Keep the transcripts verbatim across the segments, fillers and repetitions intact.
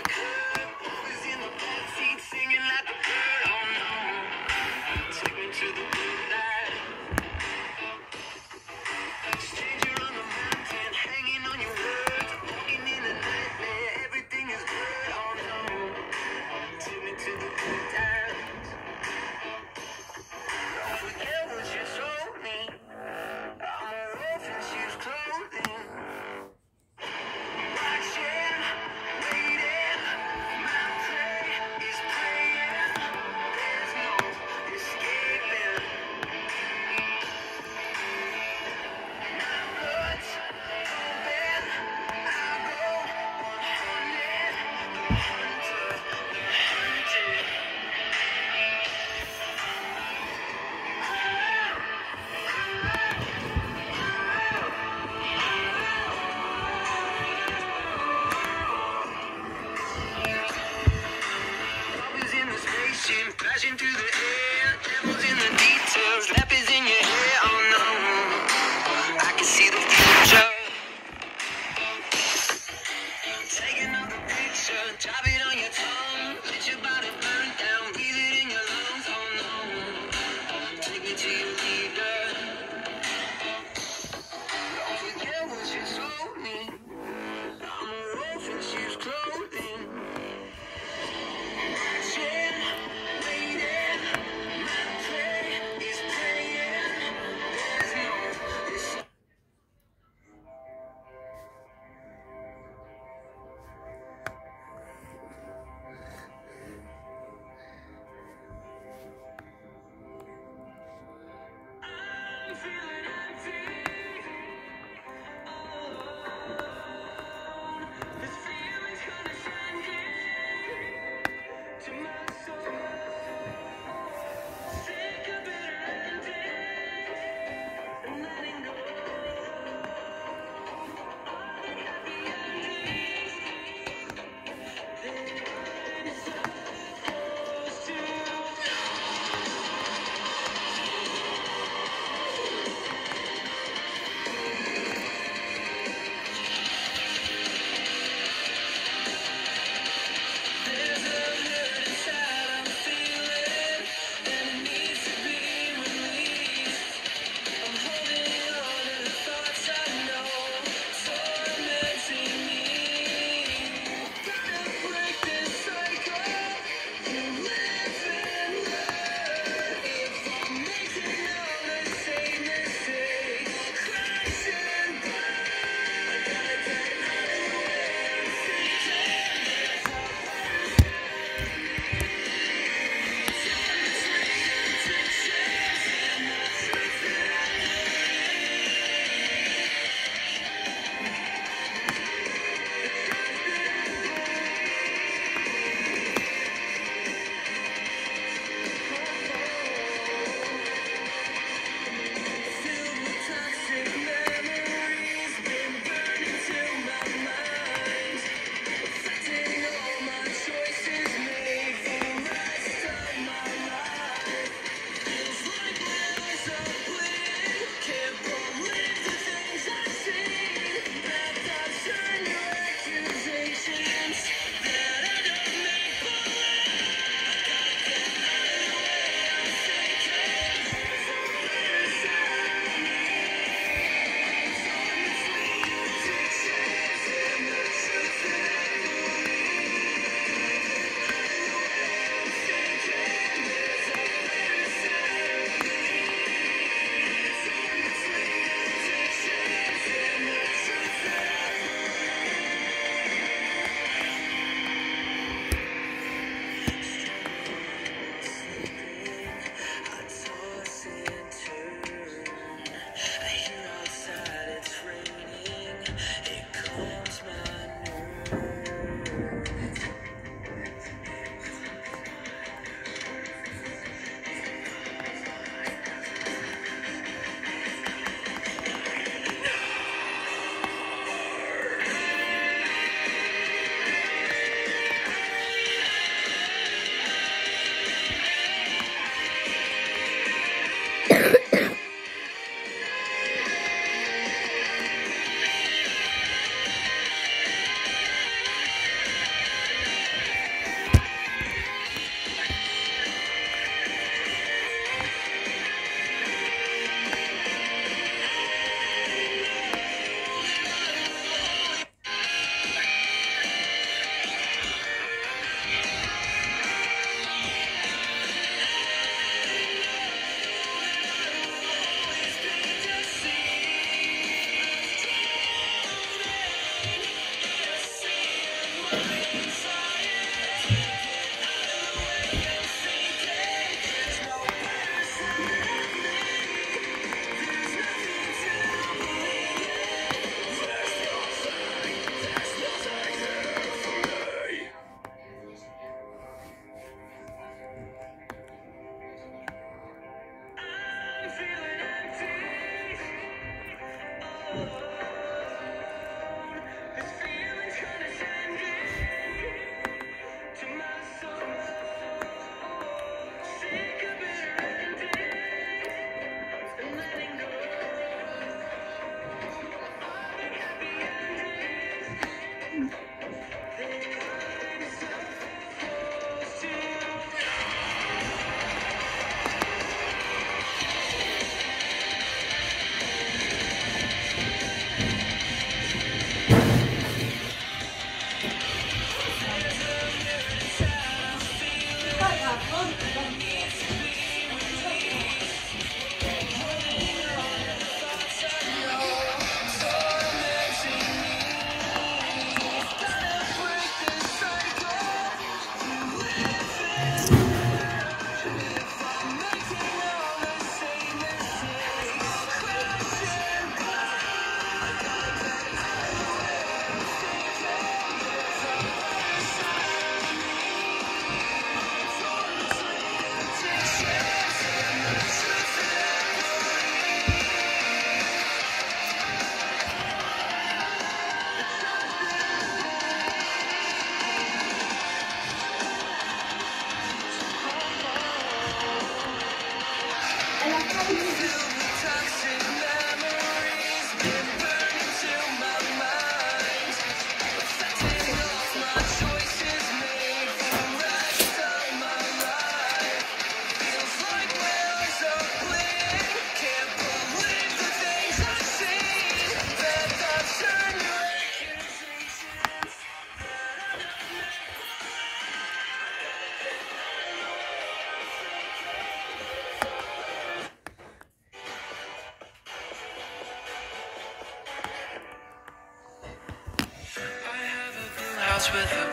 Crashing through the air, devil's in the details, lap is in your hair, oh no, I can see the future. Take another picture, drop it on your tongue, let your body burn down, breathe it in your lungs, oh no, take me to your leader. Don't forget what you told me, I'm a wolf in sheep's clothing.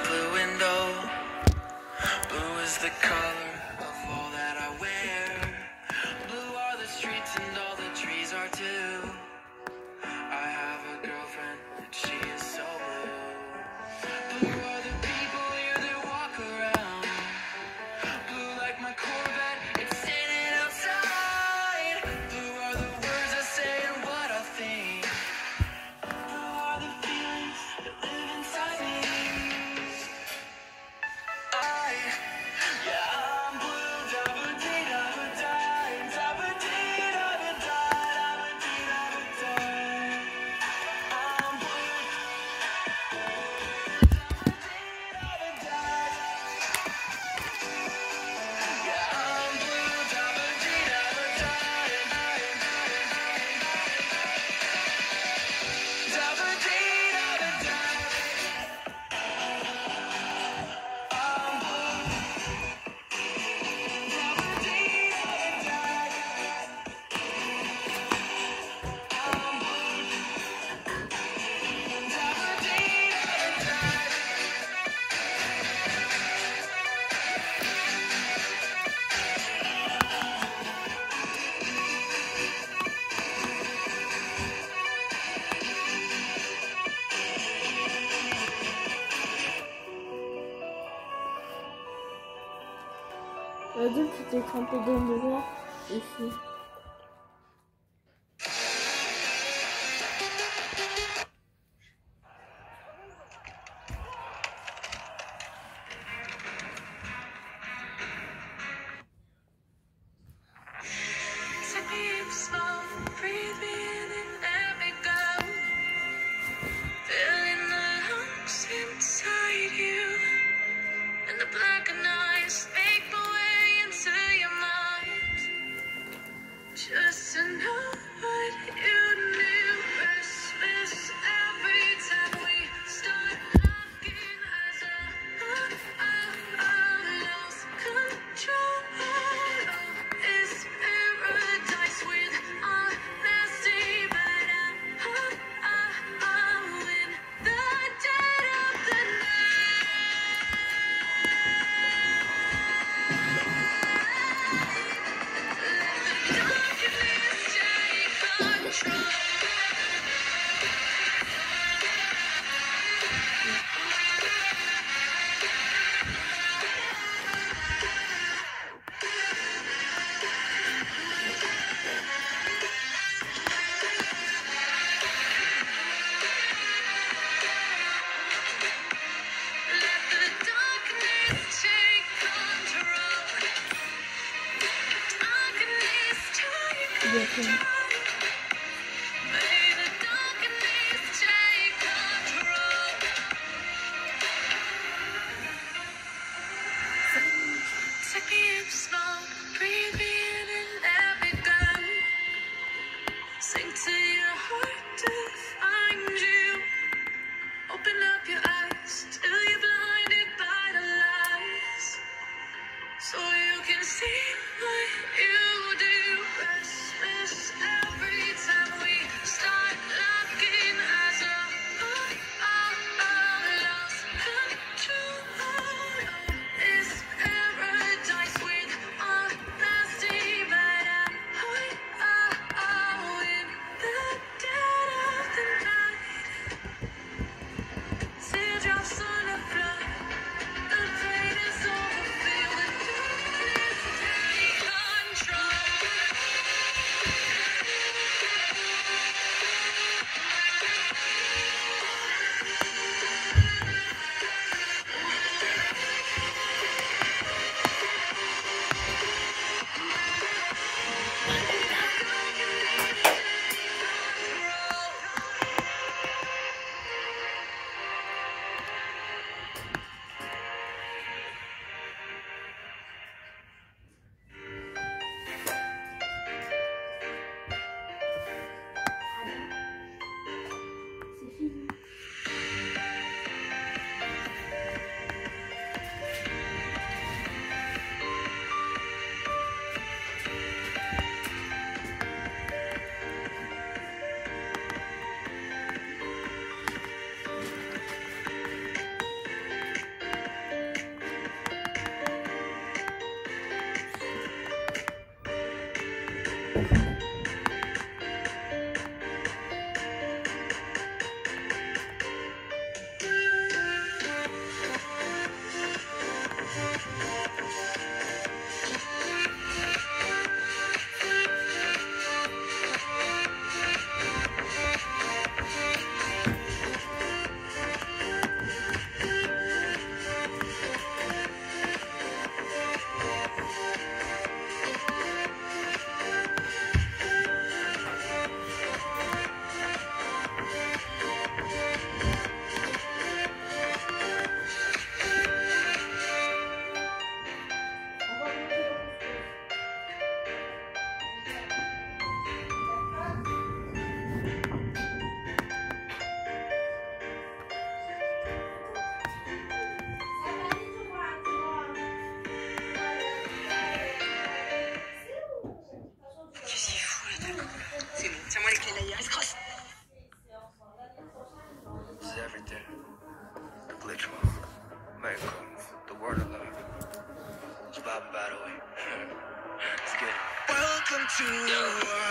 blue window. Blue is the color of all that I wear. Blue are the streets and all the trees are too. I have a girlfriend and she is so blue. Blue are the people here that walk around. Blue like my Corvette, it's standing outside. Blue are the words I say and what I think. Blue are the feelings that live inside me. I, yeah, I'm blue, da-ba-dee, da-ba-die, da-ba-dee, da-ba-die, da-ba-dee, da-ba-die. I'm blue, da-ba-dee, da-ba-die. Yeah, I'm blue, da-ba-dee, da-ba-die, da-ba-dee, da-ba-die. I'm blue, da-ba-dee, da-ba-die. I'm blue, da-ba-dee, da-ba-die. Ödül çiçeği kampı dondurma işi. Take me in slow, breathe me in and let me go. Feeling the lungs inside you, and the blackened eyes make my way into your mind. Just to know what you knew. Restless every time we start looking as a oh, oh, oh, lost control. It's paradise with honesty, but I'm oh, oh, oh, in the dead of the Yakın. Take me in slow, breathe me in and let me go. Sink to your heart to find you. Open up your eyes till you're blinded by the lies, so you can see what you do. Restless every time we start looking as a oh, oh, oh, lost control. It's paradise with honesty, but I'm oh, oh, oh, in the dead of the night. Teardrops on the floor. The pain is over, feel the darkness take control. to